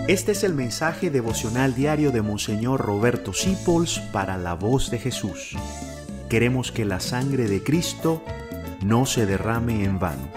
Este es el mensaje devocional diario de Monseñor Roberto Sipols para la Voz de Jesús. Queremos que la sangre de Cristo no se derrame en vano.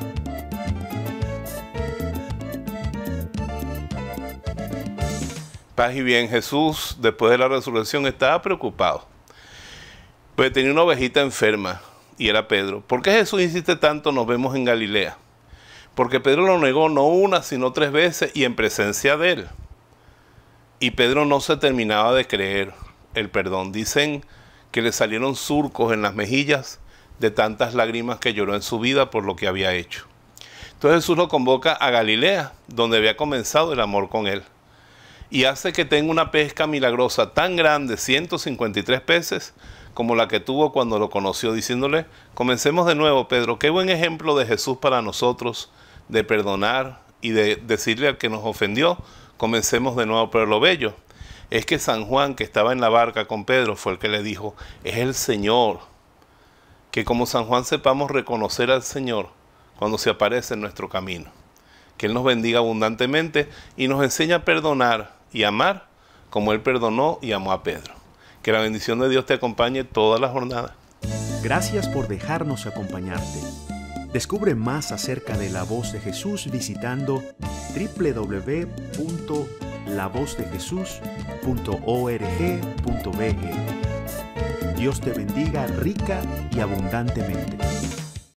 Paz y bien. Jesús, después de la resurrección, estaba preocupado. Pues tenía una ovejita enferma y era Pedro. ¿Por qué Jesús insiste tanto? Nos vemos en Galilea. Porque Pedro lo negó no una, sino 3 veces y en presencia de él. Y Pedro no se terminaba de creer el perdón. Dicen que le salieron surcos en las mejillas de tantas lágrimas que lloró en su vida por lo que había hecho. Entonces Jesús lo convoca a Galilea, donde había comenzado el amor con él. Y hace que tenga una pesca milagrosa tan grande, 153 peces, como la que tuvo cuando lo conoció, diciéndole: comencemos de nuevo, Pedro. Qué buen ejemplo de Jesús para nosotros, de perdonar y de decirle al que nos ofendió, comencemos de nuevo. Pero lo bello es que San Juan, que estaba en la barca con Pedro, fue el que le dijo: es el Señor. Que como San Juan sepamos reconocer al Señor cuando se aparece en nuestro camino. Que Él nos bendiga abundantemente y nos enseña a perdonar y amar como Él perdonó y amó a Pedro. Que la bendición de Dios te acompañe toda la jornada. Gracias por dejarnos acompañarte. Descubre más acerca de la Voz de Jesús visitando www.lavozdejesús.org.be. Dios te bendiga rica y abundantemente.